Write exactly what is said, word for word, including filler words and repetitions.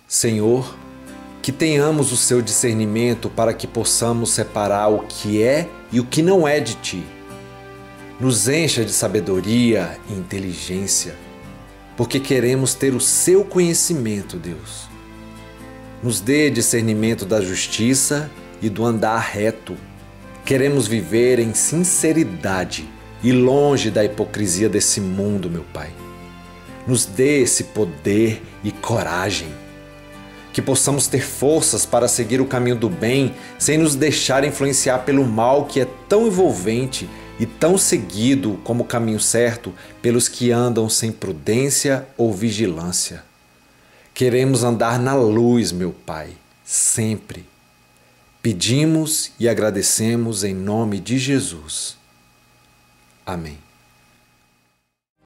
Senhor, que tenhamos o seu discernimento para que possamos separar o que é e o que não é de Ti. Nos encha de sabedoria e inteligência, porque queremos ter o seu conhecimento, Deus. Nos dê discernimento da justiça e do andar reto. Queremos viver em sinceridade e longe da hipocrisia desse mundo, meu Pai. Nos dê esse poder e coragem. Que possamos ter forças para seguir o caminho do bem sem nos deixar influenciar pelo mal que é tão envolvente e tão seguido como o caminho certo pelos que andam sem prudência ou vigilância. Queremos andar na luz, meu Pai, sempre. Pedimos e agradecemos em nome de Jesus. Amém.